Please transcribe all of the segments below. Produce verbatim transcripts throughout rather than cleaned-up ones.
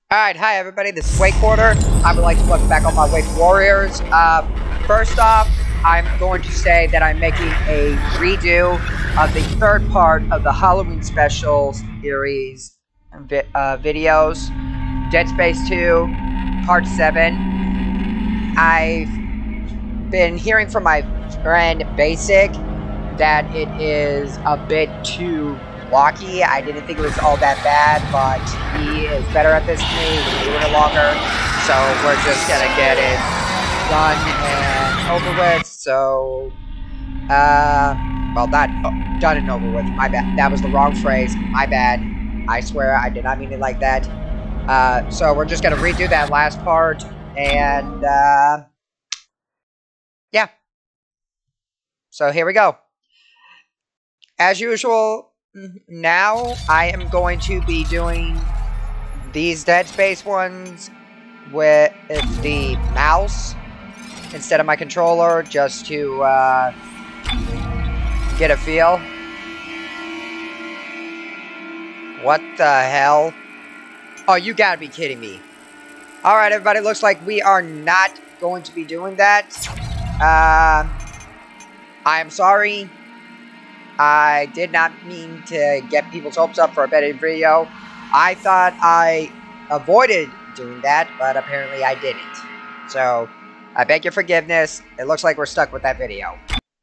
Alright, hi everybody, this is Wakewater. I would like to welcome back all my Wake Warriors. Uh, first off, I'm going to say that I'm making a redo of the third part of the Halloween Special series vi uh, videos. Dead Space two, Part seven. I've been hearing from my friend Basic that it is a bit too blocky. I didn't think it was all that bad, but he is better at this than me. He's been doing it longer, so we're just gonna get it done and over with. So, uh, well, not oh, done and over with. My bad. That was the wrong phrase. My bad. I swear I did not mean it like that. Uh, so we're just gonna redo that last part, and uh, yeah. So here we go. As usual. Now, I am going to be doing these Dead Space ones with the mouse instead of my controller, just to uh, get a feel. What the hell? Oh, you gotta be kidding me. Alright, everybody, looks like we are not going to be doing that. Uh, I am sorry. I did not mean to get people's hopes up for a better video. I thought I avoided doing that, but apparently I didn't. So, I beg your forgiveness. It looks like we're stuck with that video.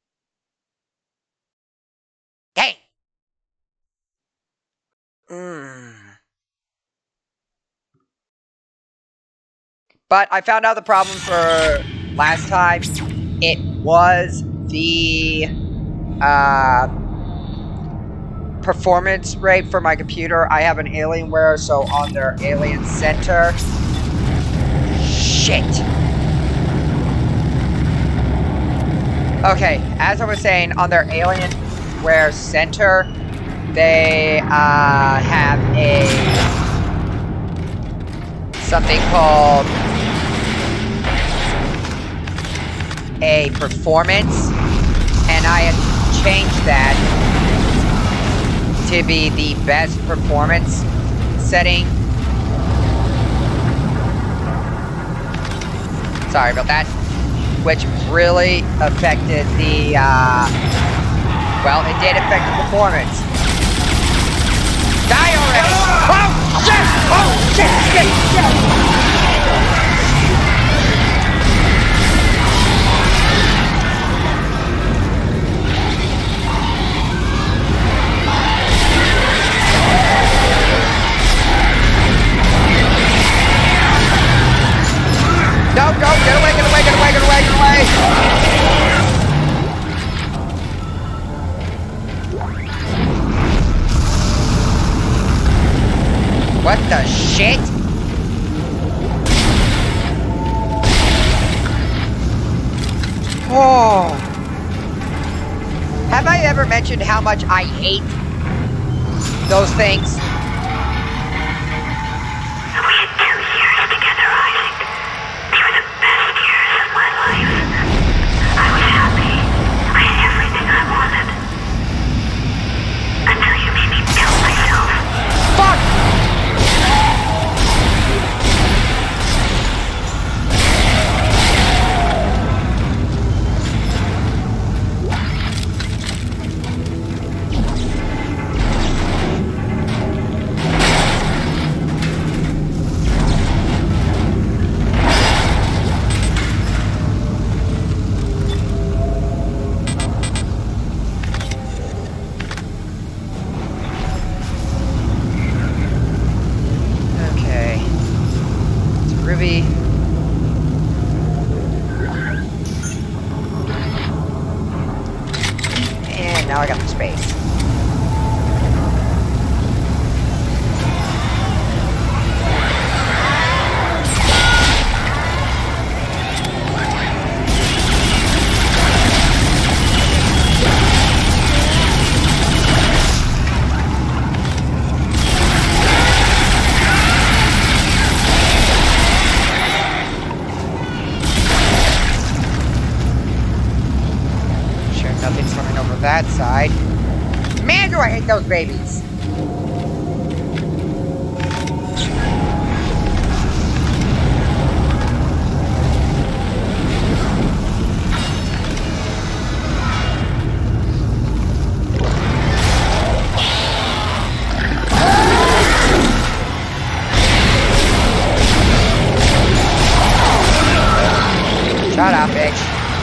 Dang! Mm. But I found out the problem for last time. It was the uh, performance rate for my computer. I have an Alienware, so on their Alien Center. Shit. Okay, as I was saying, on their Alienware Center, they uh, have a something called a performance, and I had changed that to be the best performance setting. Sorry about that. Which really affected the, uh, well, it did affect the performance. Die already! Oh, shit! Oh, shit, shit, shit! No, go, get away, get away, get away, get away, get away! What the shit? Oh. Have I ever mentioned how much I hate those things? And now I got the space. Nothing's coming over that side. Man, do I hate those babies! Shut up, bitch.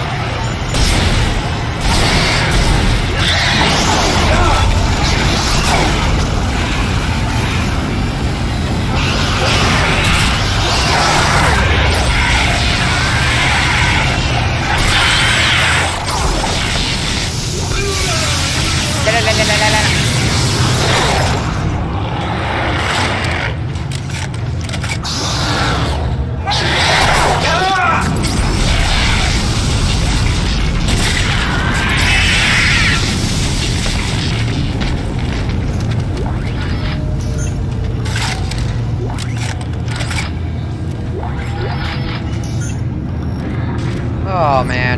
La, la, la, la, la, la. Oh, man.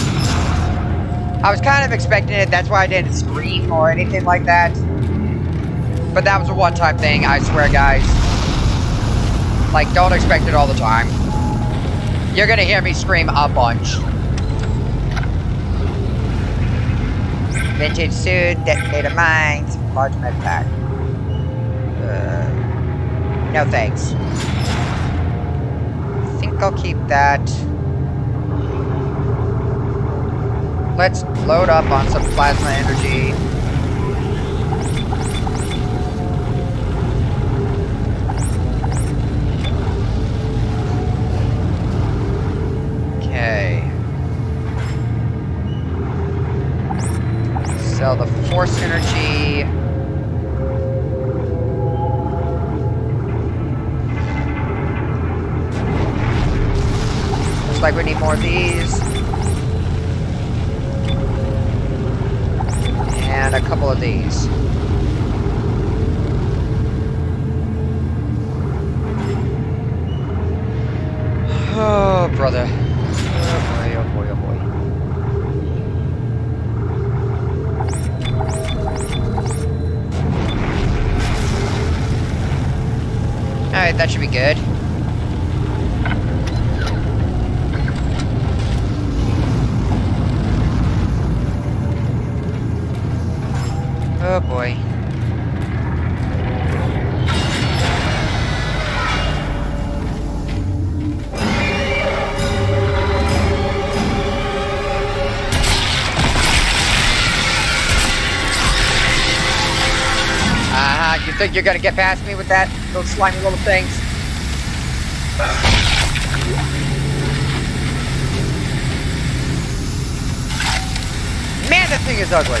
I was kind of expecting it, that's why I didn't scream or anything like that. But that was a one-time thing, I swear, guys. Like, don't expect it all the time. You're gonna hear me scream a bunch. Vintage suit, detonator mines, large med pack. Uh, no thanks. I think I'll keep that. Let's load up on some plasma energy. Okay. Sell the force energy. Looks like we need more of these. And a couple of these. Oh, brother. Oh boy, oh boy, oh boy. Alright, that should be good. Oh boy. Uh-huh, you think you're gonna get past me with that? Those slimy little things? Man, that thing is ugly!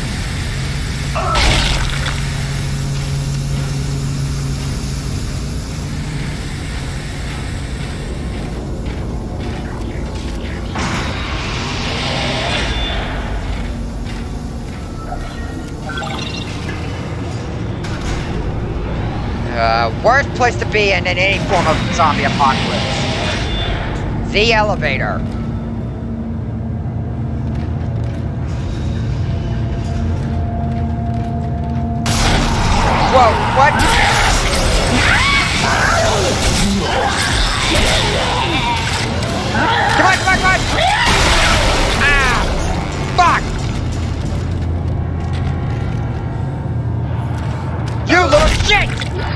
Uh, worst place to be in in any form of zombie apocalypse. The elevator. Whoa, what? Come on, come on, come on! Ah! Fuck! You little shit!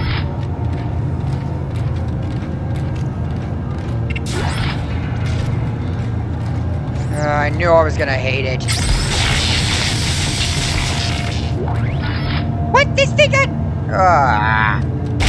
Uh, I knew I was gonna hate it. What? This thing got... Ah.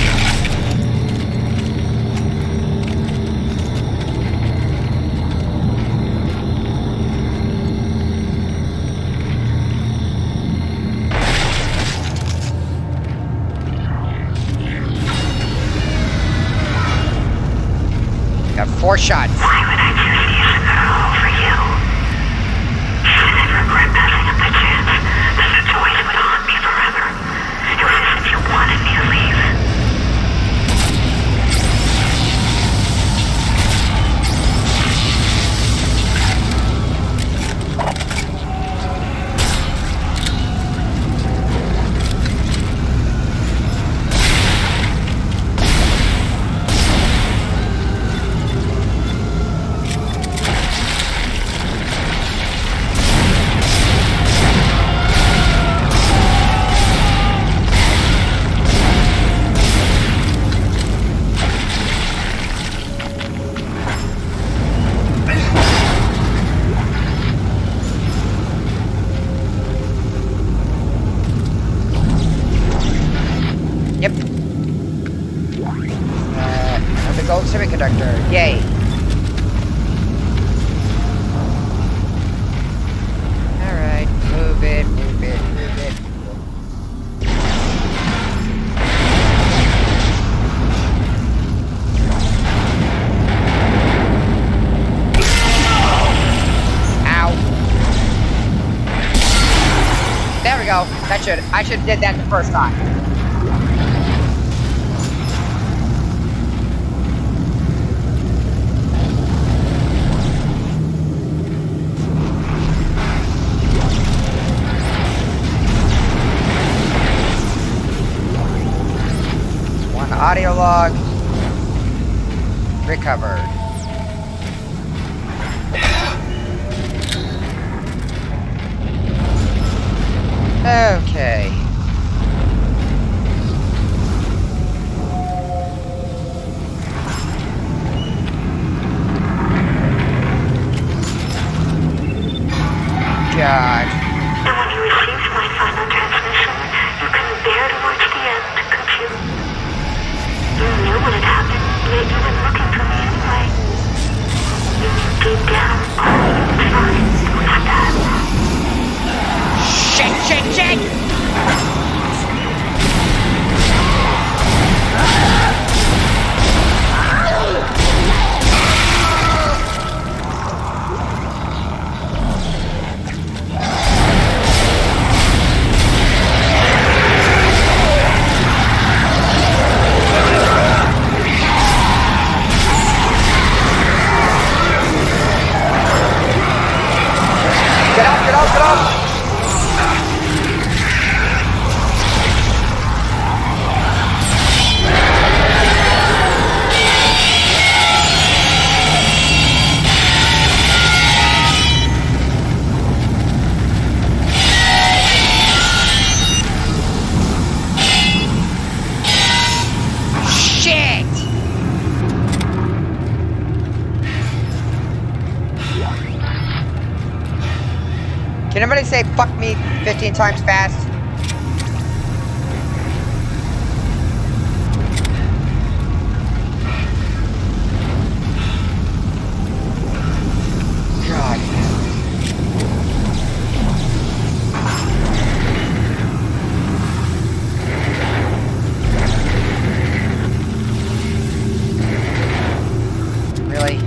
Got four shots. Why would I choose Ishimura over you? Should I regret passing up the chance? This situation would haunt me forever. It was as if you wanted me to leave. Uh, the gold semiconductor. Yay. Alright, move it, move it, move it. Ow. There we go. That should, I should have did that the first time. Audio log recovered. Okay. God. And when you received my final transmission, you couldn't bear to watch the end, could you? You knew what had happened, yet you were looking for me anyway. You knew deep down all you tried was that. Shit, shit, shit! Get up, get up, get up! Shit! Can everybody say fuck me fifteen times fast? God. Really?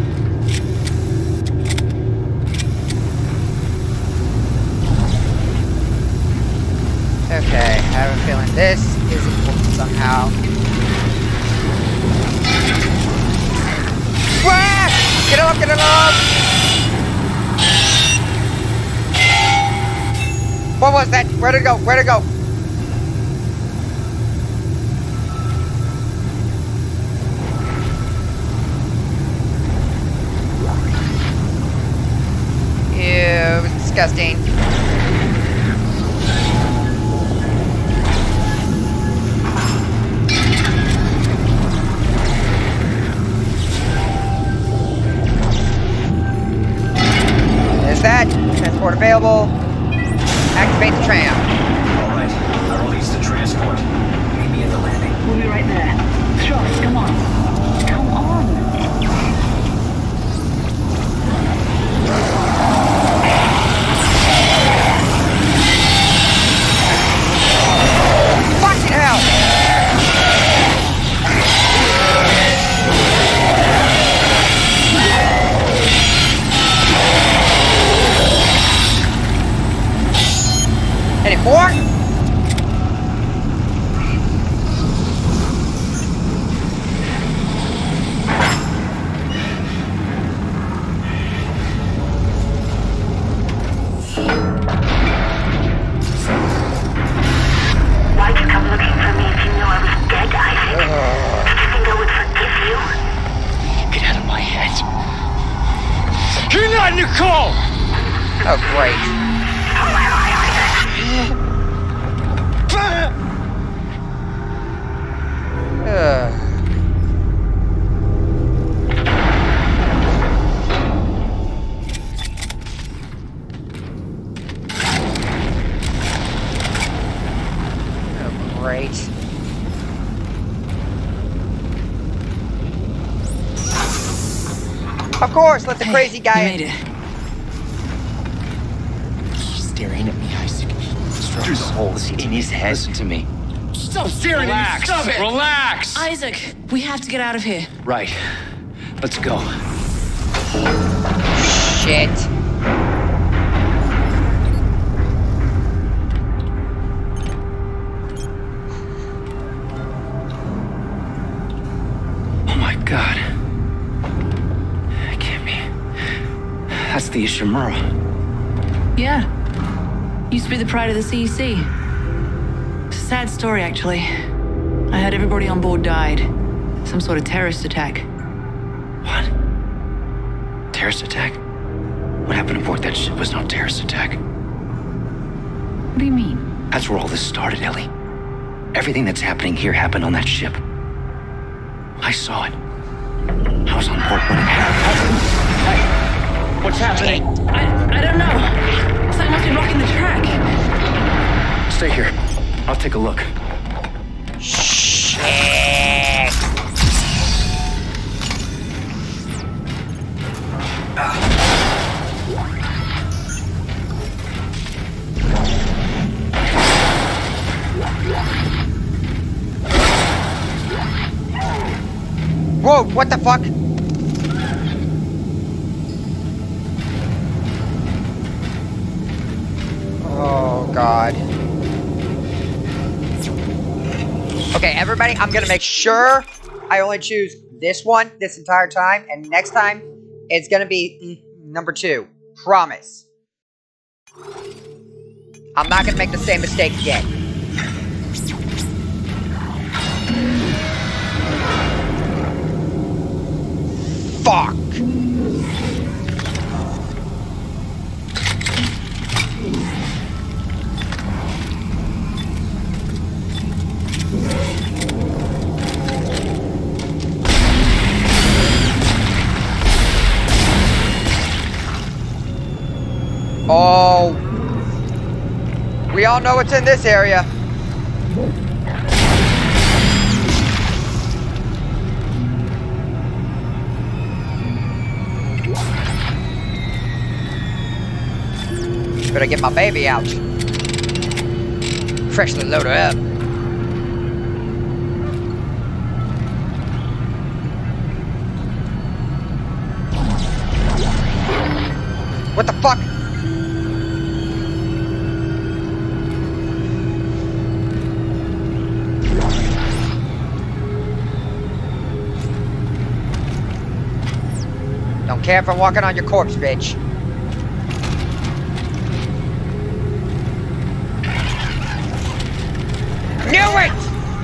Okay, I have a feeling this is important somehow. Wah! Get up, get up! What was that? Where'd it go? Where'd it go? Ew, it was disgusting. That. Transport available. Activate the tram. Alright, I'll release the transport. Meet me at the landing. We'll be right there. Stross, come on. Come on. Fucking hell! Any more? Why'd you come looking for me if you knew I was dead, Isaac? Did you think I would forgive you? Get out of my head. You're not Nicole! Oh, great. Oh, where am I, Isaac? Ugh. Oh, great. Of course, let the Hey, crazy guy you in. made it. He's staring at me, Isaac. There's holes in his head. Listen to me. Stop staring at me! Stop it! Relax! Isaac, we have to get out of here. Right. Let's go. Shit. Oh my god. It can't be. That's the Ishimura. Yeah. Used to be the pride of the C E C. It's a sad story, actually. I heard everybody on board died. Some sort of terrorist attack. What? Terrorist attack? What happened aboard that ship was no terrorist attack. What do you mean? That's where all this started, Ellie. Everything that's happening here happened on that ship. I saw it. I was on board when it happened. Hey! What's happening? I, I don't know. Something must be blocking the track. Stay here. I'll take a look. Shit. Whoa, what the fuck? Oh, God. Okay, everybody, I'm gonna make sure I only choose this one this entire time, and next time, it's gonna be number two. Promise. I'm not gonna make the same mistake again. Fuck! Oh. We all know what's in this area. Better get my baby out. Freshly load her up. What the fuck? Don't care if I'm walking on your corpse, bitch. Knew it!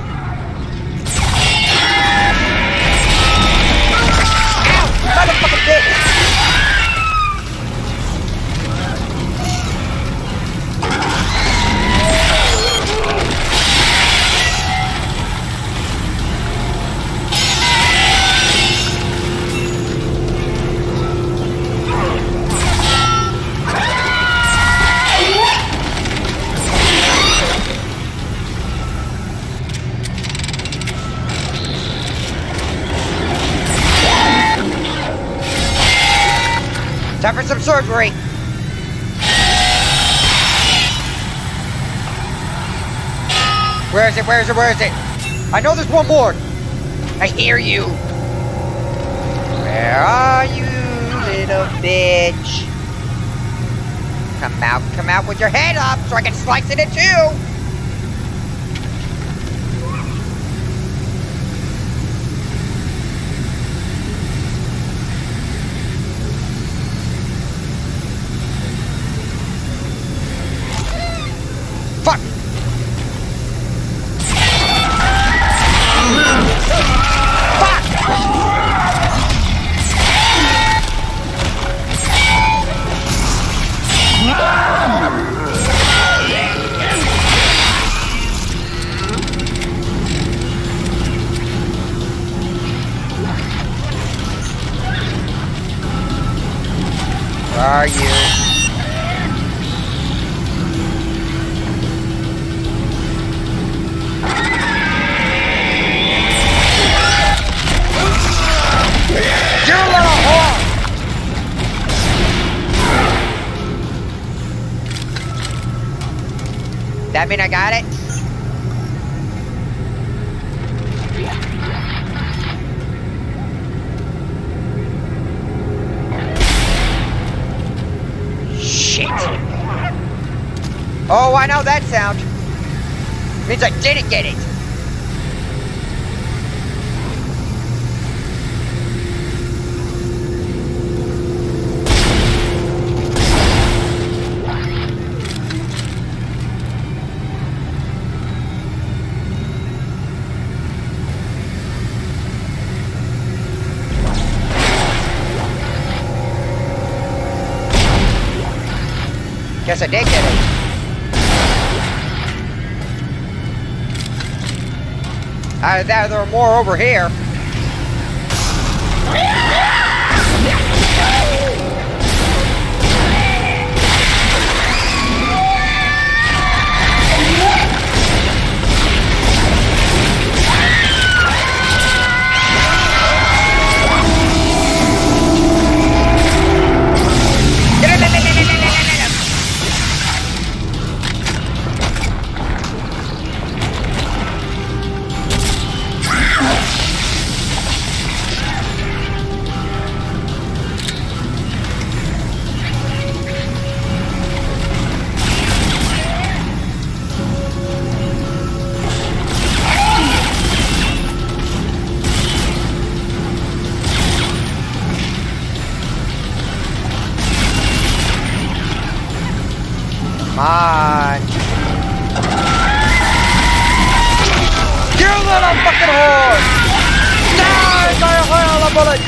Ow! Motherfucking bitch! Time for some surgery. Where is it? Where is it? Where is it? I know there's one more. I hear you. Where are you, little bitch? Come out, come out with your head up so I can slice it in two. Fuck! Where are you? You little whore! That mean I got it? Shit. Oh, I know that sound. Means I didn't get it. Guess I did get it. Uh, there, there are more over here. Come on. You little fucking whore! Die by a hell of a bullet!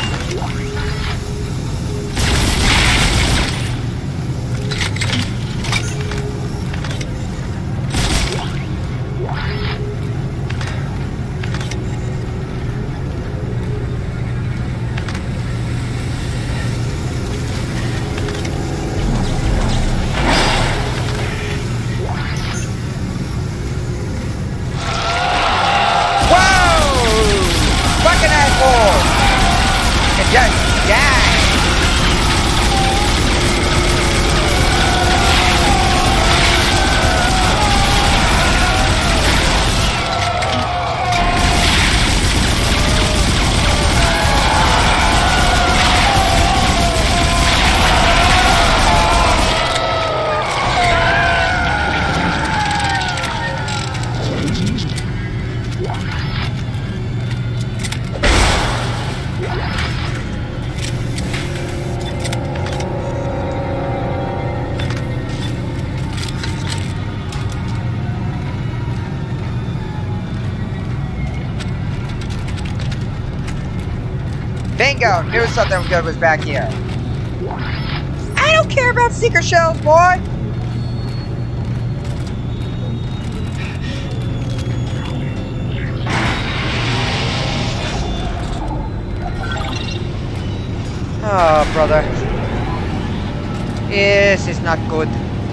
Just die! Bingo! Knew something good was back here. I don't care about secret shells, boy! Oh, brother. This is not good.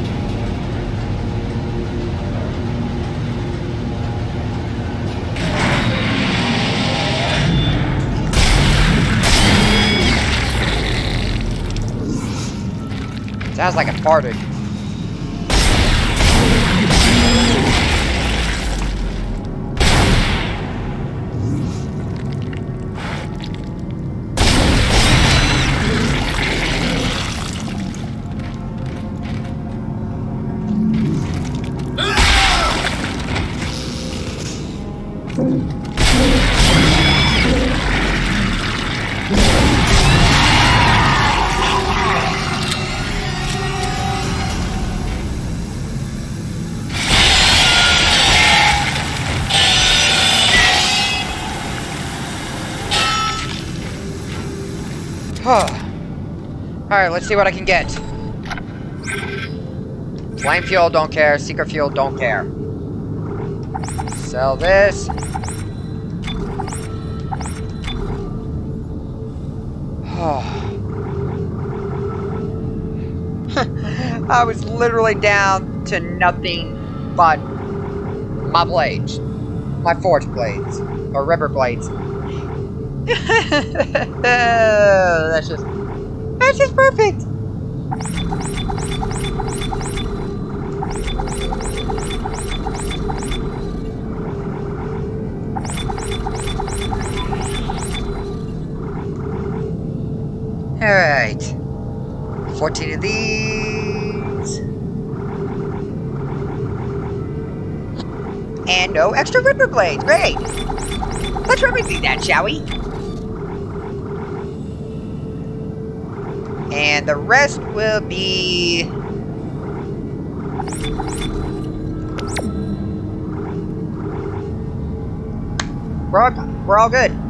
Sounds like it farted. Alright, let's see what I can get. Flame fuel, don't care. Secret fuel, don't care. Sell this. I was literally down to nothing but my blades. My forge blades. Or rubber blades. That's just... That's just perfect! Alright. fourteen of these. And no extra ripper blades. Great. Let's remedy that, shall we? And the rest will be... We're all, we're all good.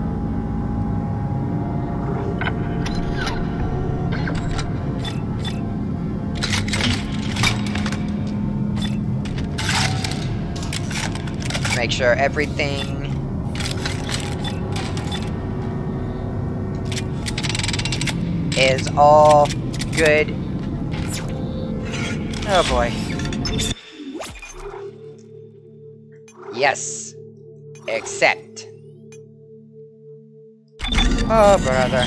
Make sure everything is all good. Oh boy. Yes. Except. Oh brother.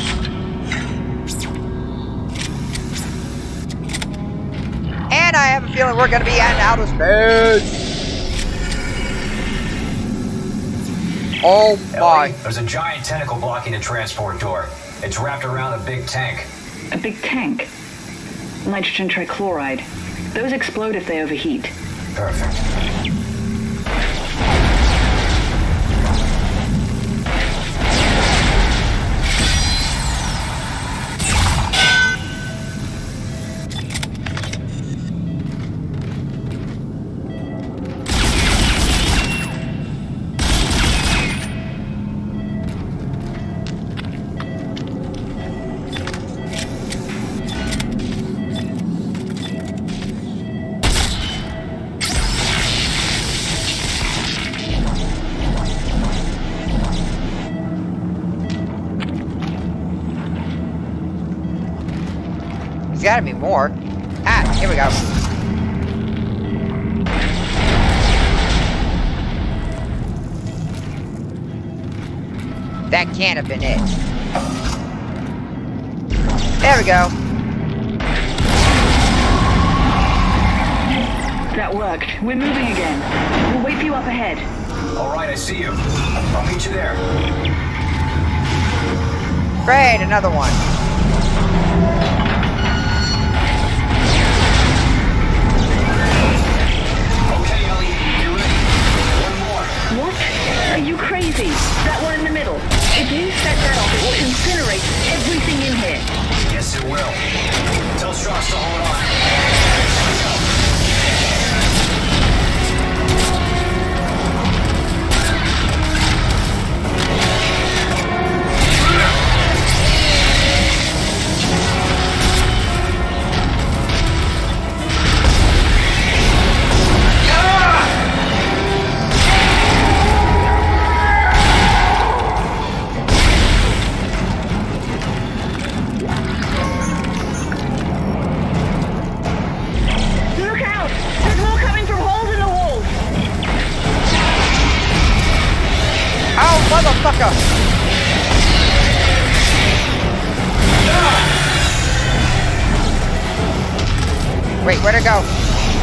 And I have a feeling we're gonna be at outer space. Oh my. Ellie, there's a giant tentacle blocking the transport door. It's wrapped around a big tank. A big tank? Nitrogen trichloride. Those explode if they overheat. Perfect. There's gotta be more. Ah, here we go. That can't have been it. There we go. That worked. We're moving again. We'll wait for you up ahead. All right, I see you. I'll meet you there. Great, another one. Okay, Ellie, you're ready. One more. What? Are you crazy? That one in the middle. If you set that off, it will incinerate everything in here. Yes, it will. Tell Stross to hold on. Let's go. Motherfucker! Wait, where'd it go?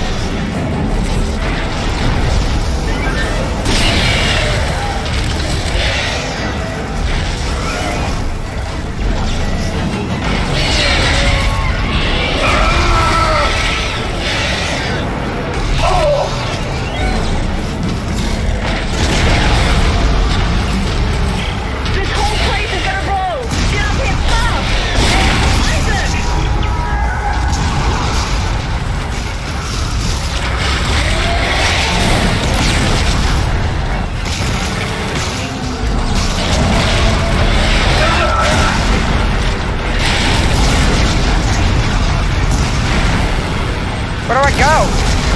Where do I go?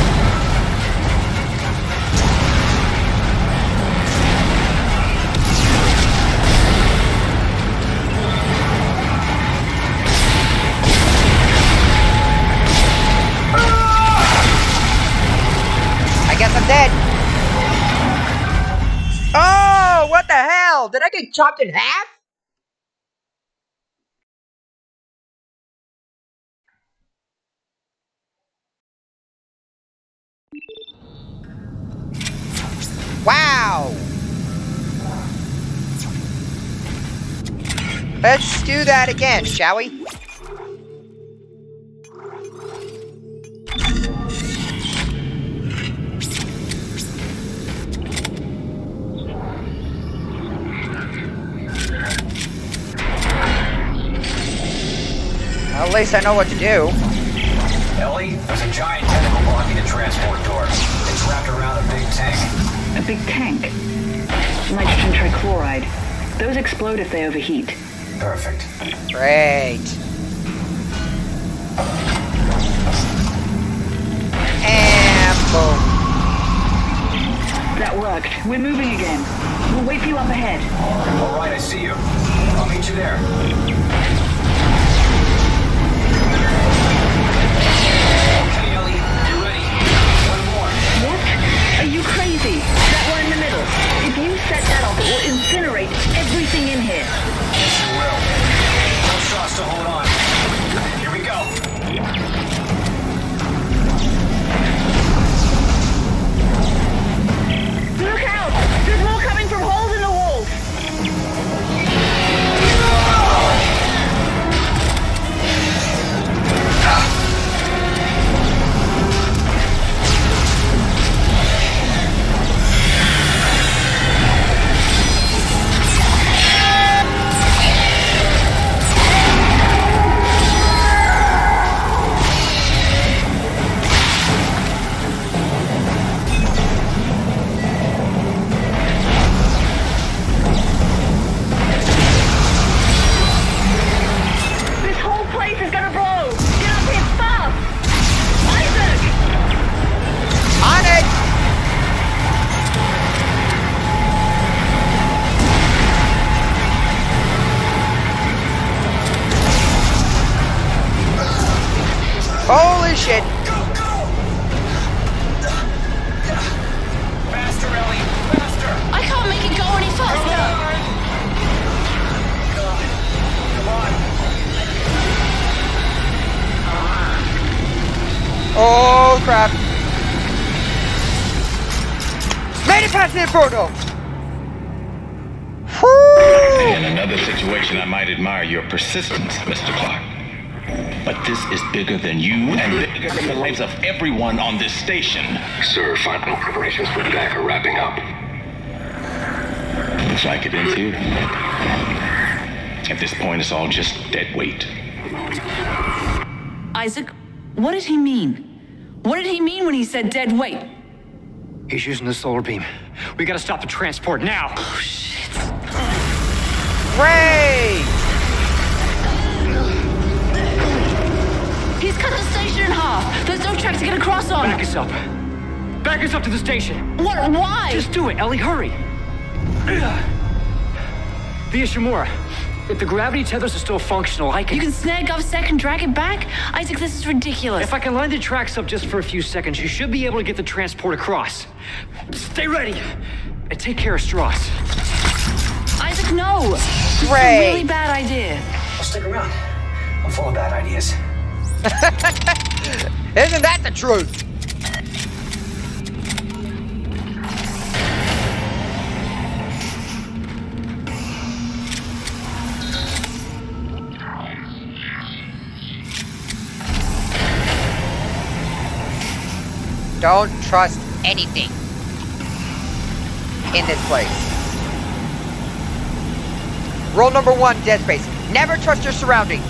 I guess I'm dead. Oh, what the hell? Did I get chopped in half? Wow! Let's do that again, shall we? at least I know what to do. Ellie, there's a giant tentacle blocking the transport door. It's wrapped around a big tank. A big tank. Nitrogen trichloride. Those explode if they overheat. Perfect. Great. And boom. That worked. We're moving again. We'll wait for you up ahead. All right, I see you. I'll meet you there. Okay, Ellie, you ready? One more. What? Are you crazy? That one in the middle. If you set that off, it will incinerate everything in here. Yes, it will. Tell Stross to hold on. Here we go. Look out! There's more coming from holes in the walls! Holy shit. Go, go! Faster, Ellie! Faster! I can't make it go any Come faster. on! Come on! Oh crap. Made it past the Inferno. In another situation, I might admire your persistence, Mister Clark. But this is bigger than you and bigger than the lives of everyone on this station. Sir, final preparations for attack are wrapping up. Looks like it ends here. At this point, it's all just dead weight. Isaac, what did he mean? What did he mean when he said dead weight? He's using the solar beam. We gotta stop the transport now. Oh, shit. Great. He's cut the station in half. There's no track to get across on. Back us up. Back us up to the station. What? Why? Just do it, Ellie. Hurry. The Ishimura. If the gravity tethers are still functional, I can... You can snag GovSec and drag it back? Isaac, this is ridiculous. If I can line the tracks up just for a few seconds, you should be able to get the transport across. Stay ready. And take care of Stross. Isaac, no. This is a Great. really bad idea. I'll stick around. I'm full of bad ideas. Isn't that the truth? Don't trust anything in this place. Rule number one, Dead Space. Never trust your surroundings.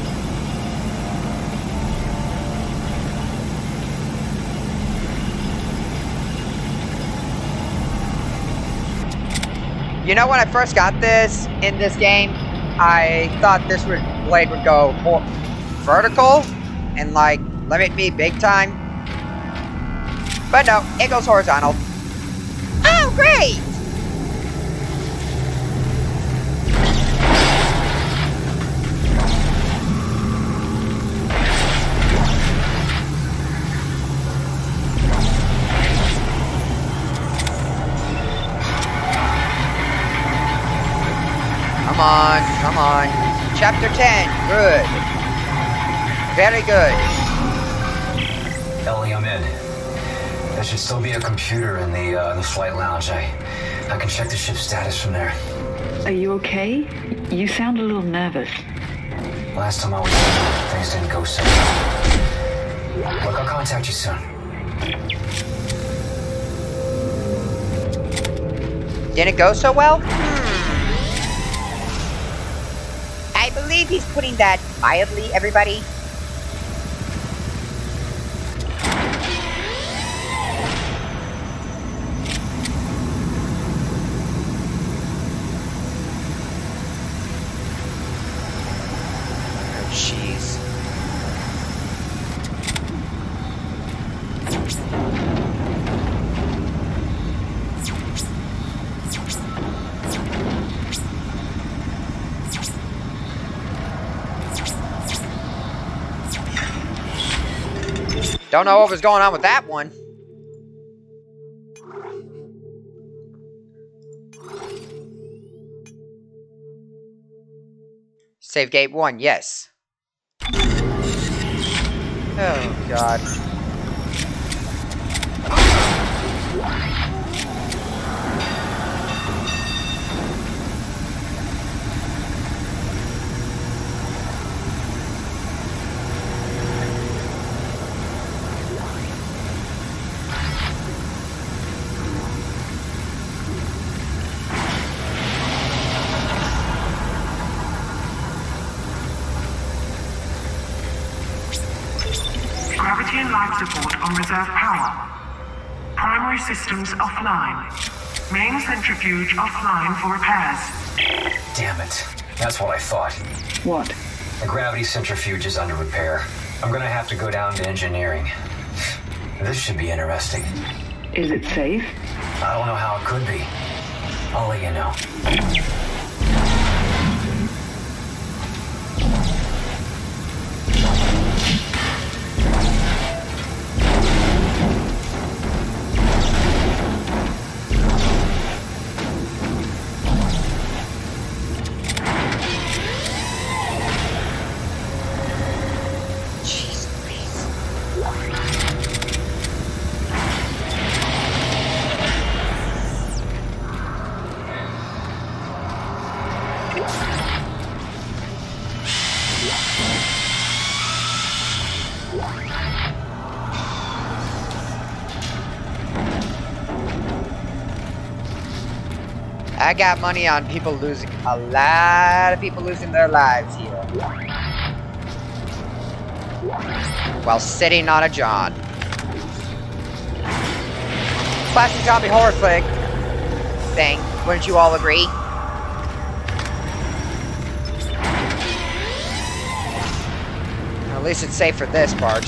You know, when I first got this in this game, I thought this would, blade would go more vertical and like limit me big time. But no, it goes horizontal. Oh, great! Come on, come on. Chapter ten, good. Very good. Ellie, I'm in. There should still be a computer in the uh, the flight lounge. I I can check the ship's status from there. Are you okay? You sound a little nervous. Last time I was there, things didn't go so well. Look, I'll contact you soon. Didn't go so well? Hmm. I I believe he's putting that mildly, everybody. Jeez. Don't know what was going on with that one. Save gate one, yes. Oh, God. Gravity and life support on reserve power. Primary systems offline. Main centrifuge offline for repairs. Damn it. That's what I thought. What? The gravity centrifuge is under repair. I'm gonna have to go down to engineering. This should be interesting. Is it safe? I don't know how it could be. I'll let you know. I got money on people losing, a lot of people losing their lives here. While sitting on a John. Classic zombie horror flick thing, wouldn't you all agree? At least it's safe for this part.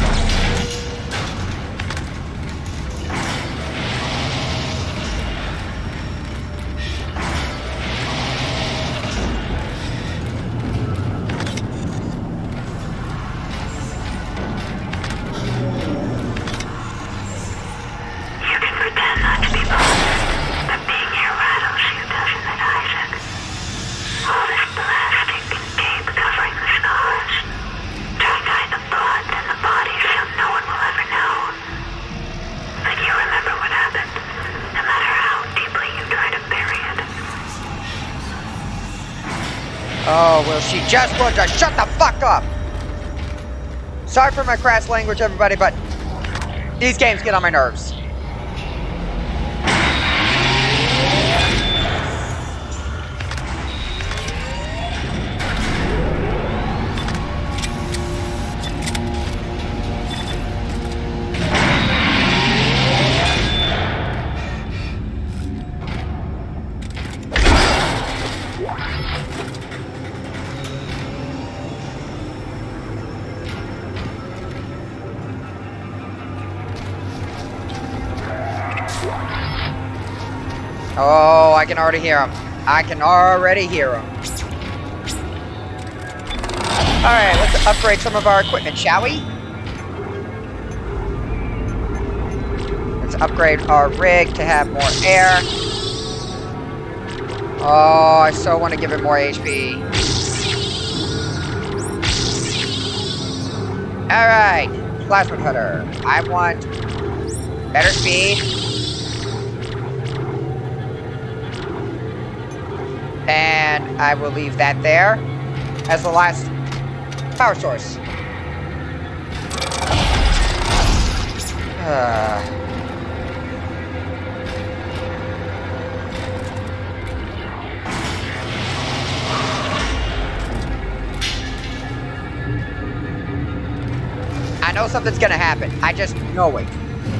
Oh, will she just want to shut the fuck up? Sorry for my crass language, everybody, but these games get on my nerves. Oh, I can already hear him. I can already hear him. Alright, let's upgrade some of our equipment, shall we? Let's upgrade our rig to have more air. Oh, I so want to give it more H P. Alright, plasma cutter. I want better speed. And I will leave that there as the last power source. Uh. I know something's gonna happen. I just know it.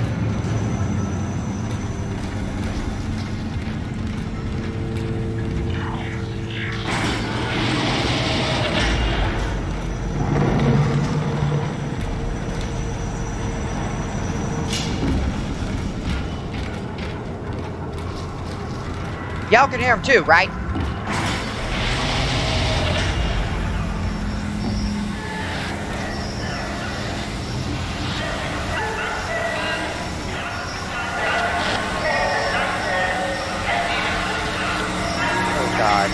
Y'all can hear him too, right? Oh God.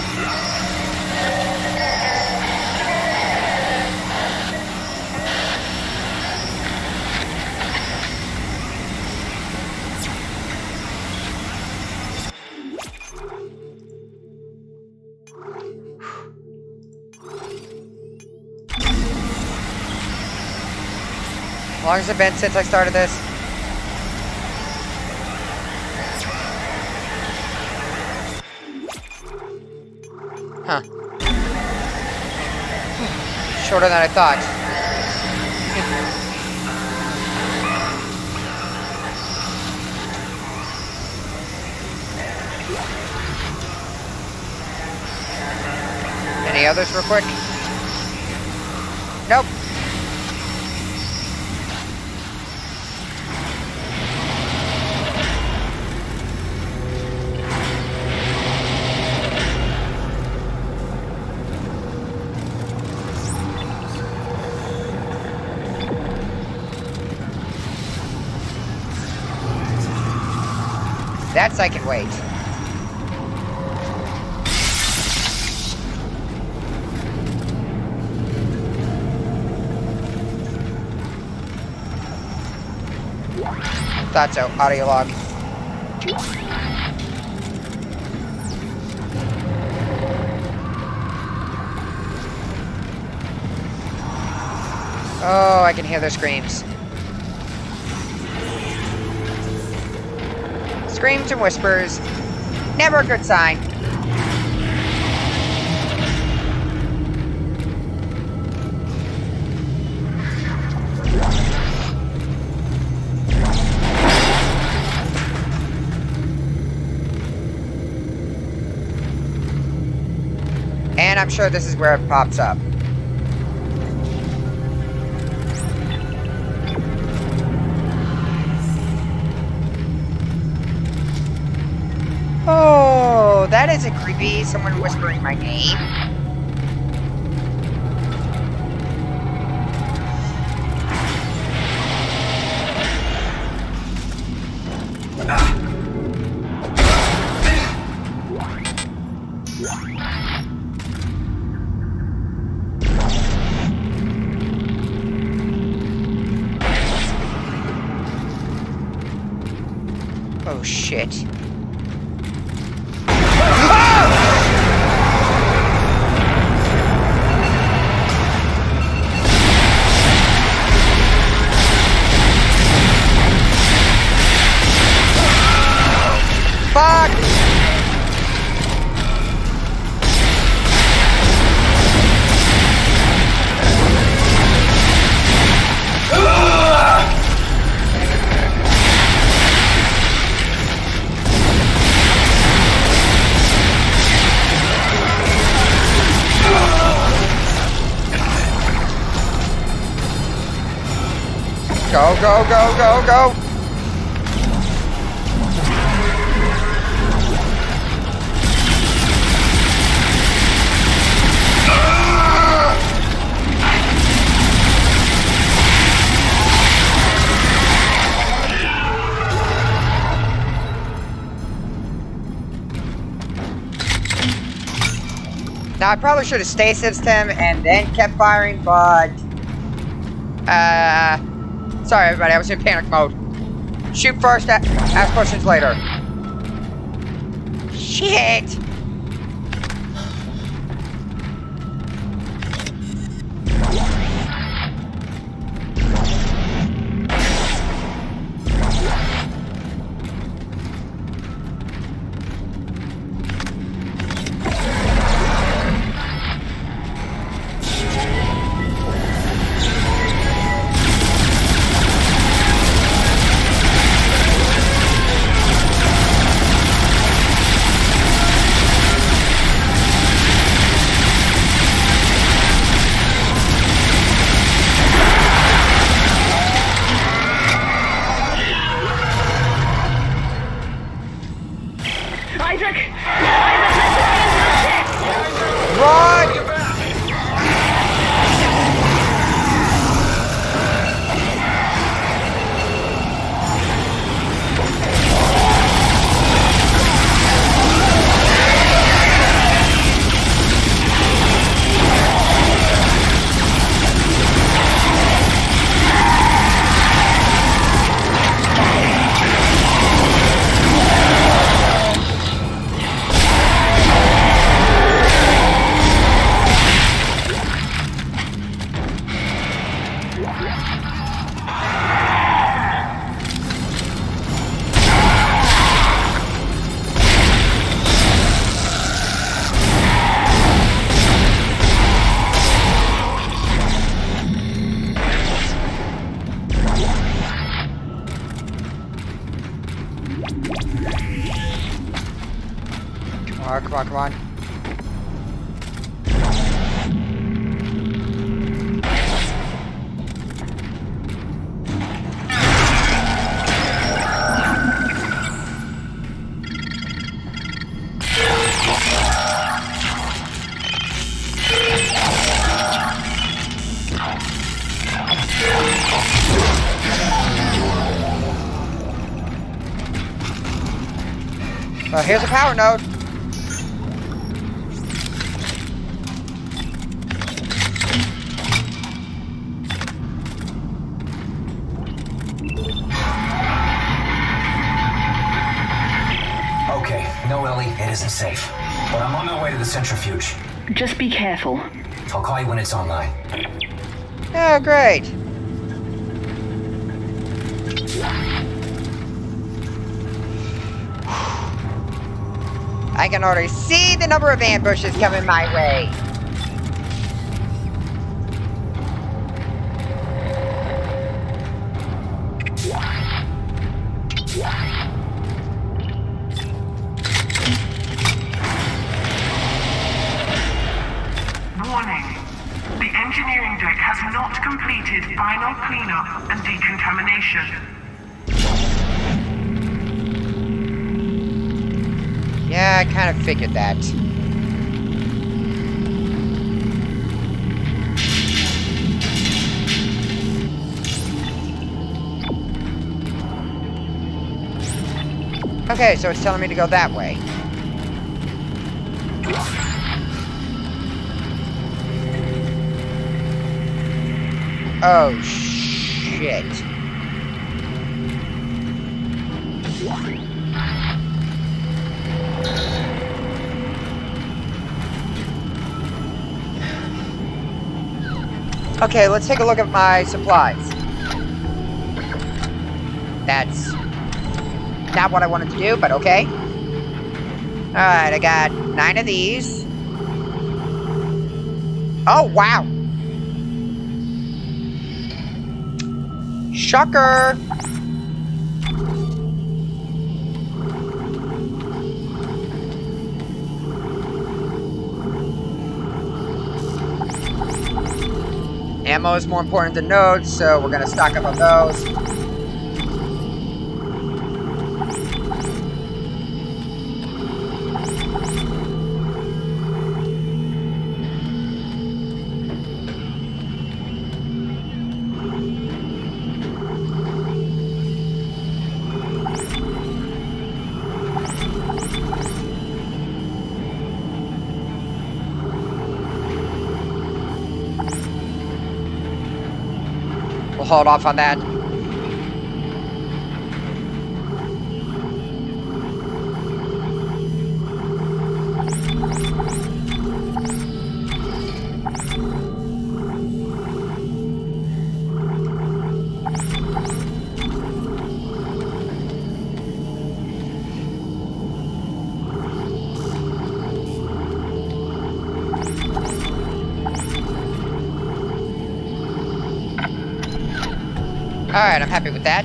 How long has it been since I started this? Huh. Shorter than I thought. Any others real quick? Nope. That's I can wait. Thought so. Audio log. Oh, I can hear their screams. Screams and whispers. Never a good sign. And I'm sure this is where it pops up. Oh, that isn't creepy. Someone whispering my name. Oh, shit. Fuck! Go, go, go, go, go! Now, I probably should have stasised him and then kept firing, but... Uh... Sorry, everybody, I was in panic mode. Shoot first, ask questions later. Shit! on, come on. Well, here's a power node. Okay, no, Ellie, it isn't safe. But I'm on my way to the centrifuge. Just be careful. I'll call you when it's online. Oh, great. I can already see the number of ambushes coming my way. Warning. The engineering deck has not completed final cleanup and decontamination. Yeah, I kind of figured that. Okay, so it's telling me to go that way. Oh, shit. Okay, let's take a look at my supplies. That's not what I wanted to do, but okay. Alright, I got nine of these. Oh, wow. Shocker. Ammo is more important than nodes, so we're gonna stock up on those. We'll hold off on that. Alright, I'm happy with that.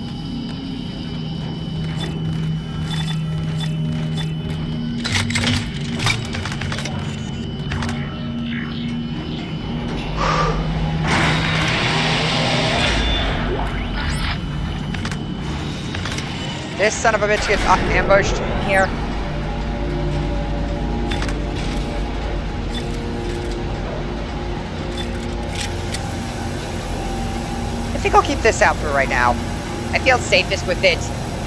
This son of a bitch gets ambushed here. I think I'll keep this out for right now. I feel safest with it.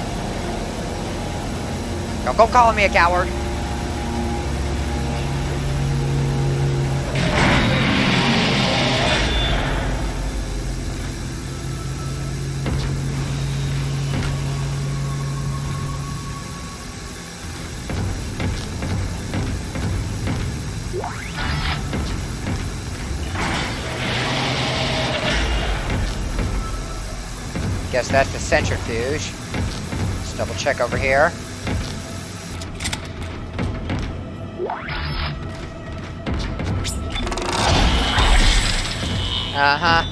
Don't go calling me a coward. Guess that's the centrifuge. Let's double check over here. Uh-huh.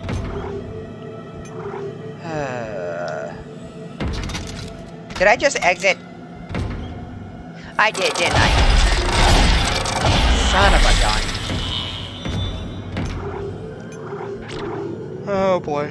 Uh, did I just exit? I did, didn't I? Son of a gun. Oh boy.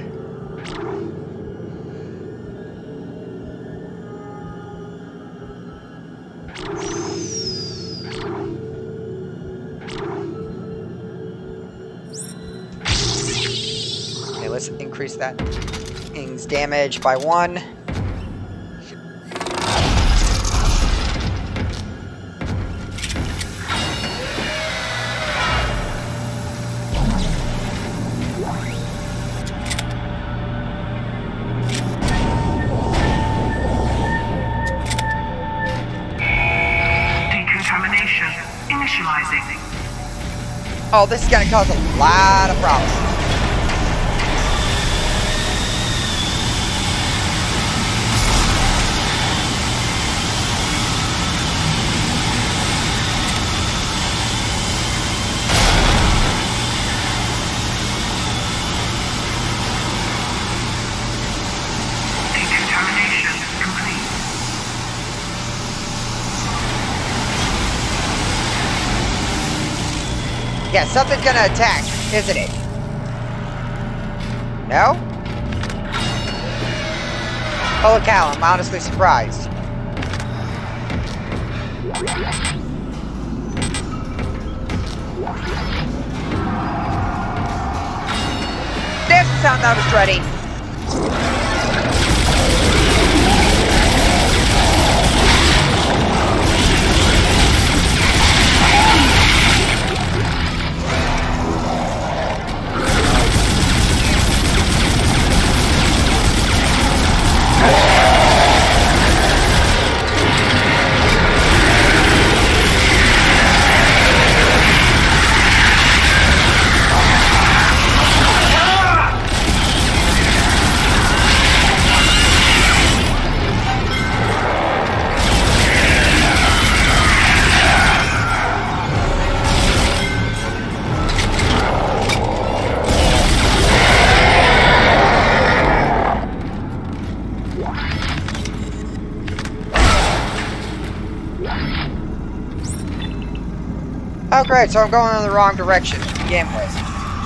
Okay, let's increase that thing's damage by one. Oh, this is gonna cause a lot of problems. Decontamination complete. Yeah, something's gonna attack, isn't it? No? Holy cow, I'm honestly surprised. There's the sound I was dreading. Oh great, so I'm going in the wrong direction to begin with.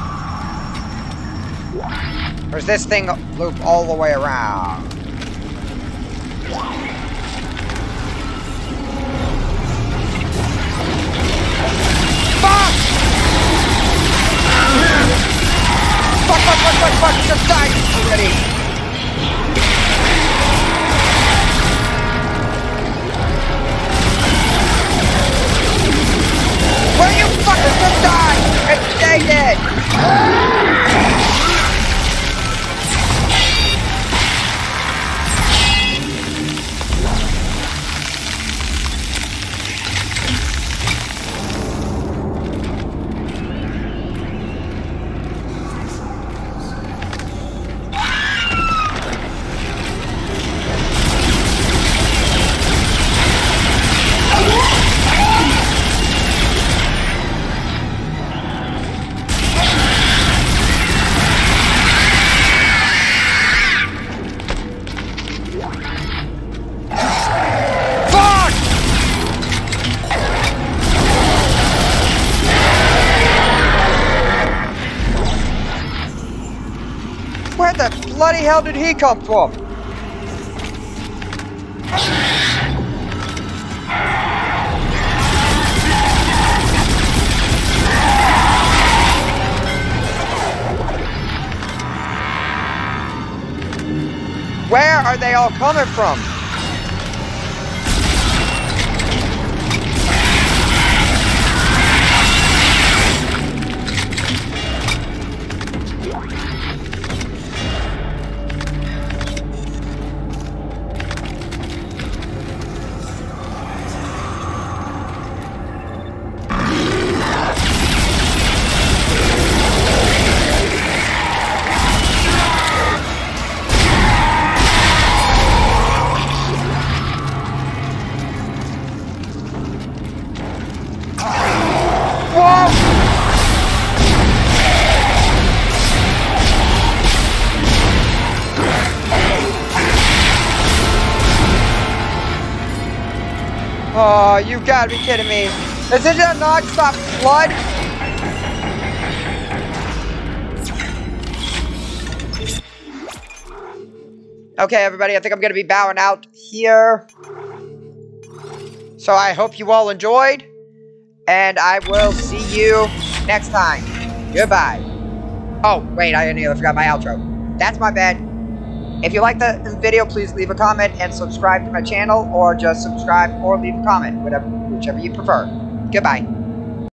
Or does this thing loop all the way around? Fuck! Fuck, fuck, fuck, fuck, fuck, just died already! Will you fucking just die and stay dead? Where the bloody hell did he come from? Where are they all coming from? Oh, you gotta be kidding me. This is a non-stop flood. Okay, everybody, I think I'm going to be bowing out here. So I hope you all enjoyed, and I will see you next time. Goodbye. Oh, wait, I nearly forgot my outro. That's my bad. If you like the video, please leave a comment and subscribe to my channel, or just subscribe or leave a comment, whatever, whichever you prefer. Goodbye.